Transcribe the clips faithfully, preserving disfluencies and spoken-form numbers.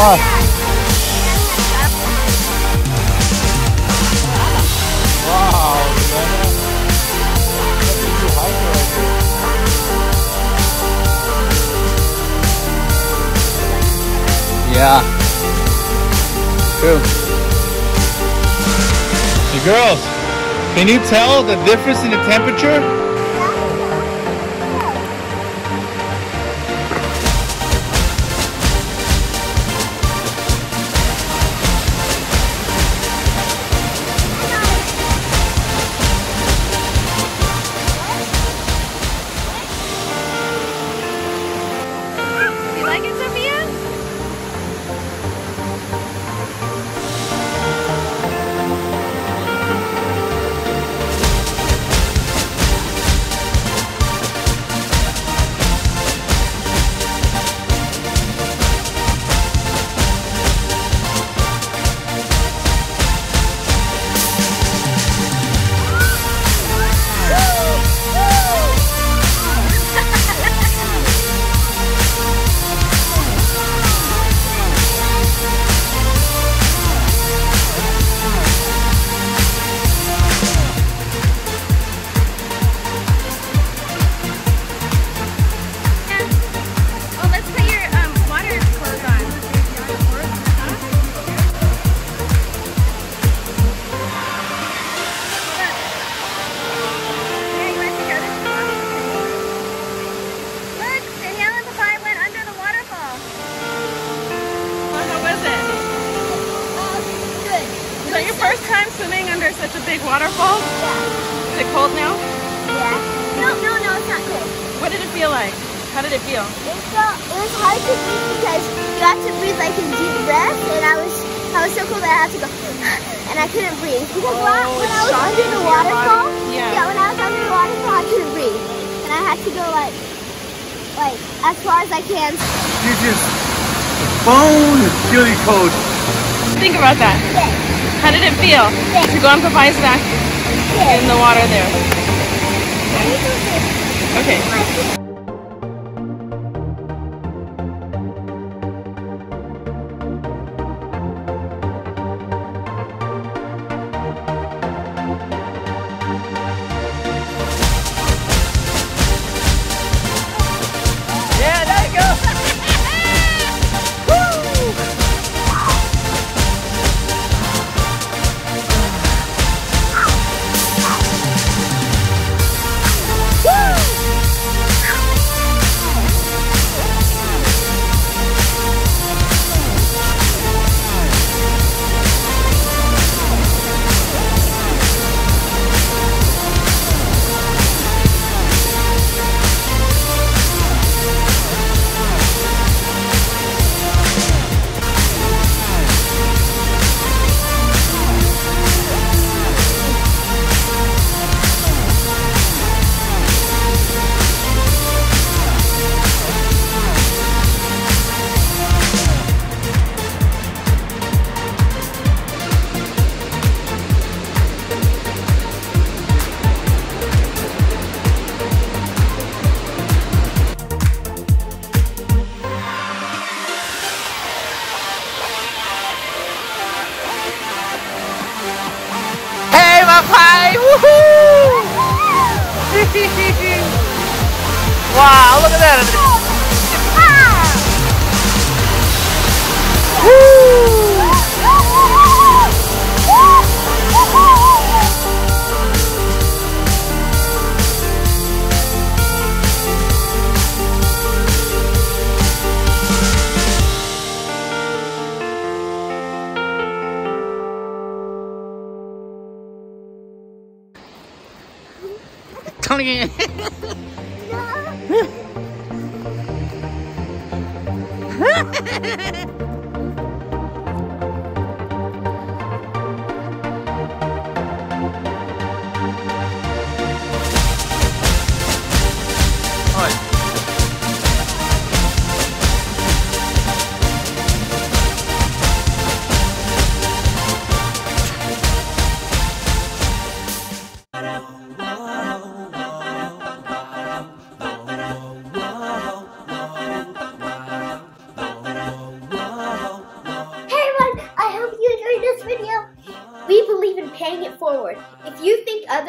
Oh. Wow, yeah. True. Hey girls, can you tell the difference in the temperature? Such a big waterfall? Yeah. Is it cold now? Yeah. No, no, no, it's not cold. What did it feel like? How did it feel? It felt, it was hard to breathe because you have to breathe like in deep breaths, and I was, I was so cold that I had to go, and I couldn't breathe. Because oh, when, when I was under the waterfall, yeah. yeah, when I was under the waterfall, I couldn't breathe. And I had to go like, like, as far as I can. You just bone chili cold. Think about that. Yeah. How did it feel Yeah. to go on Papa's back Yeah. in the water there? Okay. Yeah, there you go. Hi! Woohoo! Wow, look at that! Woo! Tony.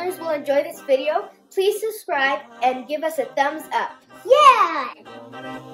others will enjoy this video, please subscribe and give us a thumbs up. Yeah!